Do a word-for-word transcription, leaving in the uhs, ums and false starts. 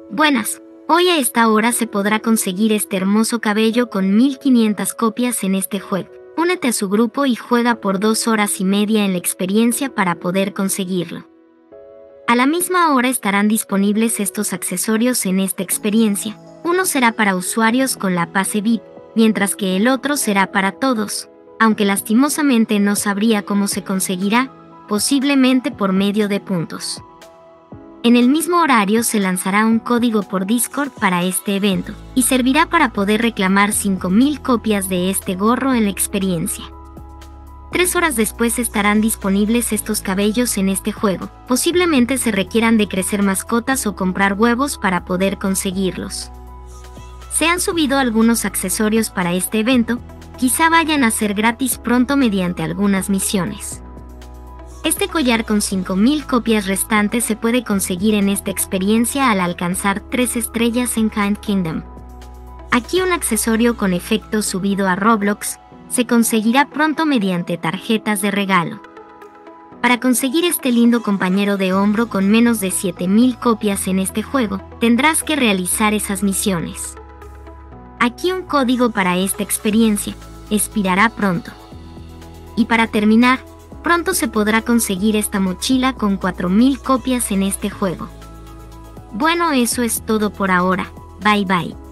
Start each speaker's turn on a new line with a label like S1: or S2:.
S1: Buenas, hoy a esta hora se podrá conseguir este hermoso cabello con mil quinientas copias en este juego. Únete a su grupo y juega por dos horas y media en la experiencia para poder conseguirlo. A la misma hora estarán disponibles estos accesorios en esta experiencia. Uno será para usuarios con la Pase V I P, mientras que el otro será para todos, aunque lastimosamente no sabría cómo se conseguirá, posiblemente por medio de puntos. En el mismo horario se lanzará un código por Discord para este evento, y servirá para poder reclamar cinco mil copias de este gorro en la experiencia. Tres horas después estarán disponibles estos cabellos en este juego. Posiblemente se requieran de crecer mascotas o comprar huevos para poder conseguirlos. Se han subido algunos accesorios para este evento, quizá vayan a ser gratis pronto mediante algunas misiones. Este collar con cinco mil copias restantes se puede conseguir en esta experiencia al alcanzar tres estrellas en Kind Kingdom. Aquí un accesorio con efecto subido a Roblox se conseguirá pronto mediante tarjetas de regalo. Para conseguir este lindo compañero de hombro con menos de siete mil copias en este juego, tendrás que realizar esas misiones. Aquí un código para esta experiencia, expirará pronto. Y para terminar, pronto se podrá conseguir esta mochila con cuatro mil copias en este juego. Bueno, eso es todo por ahora, bye bye.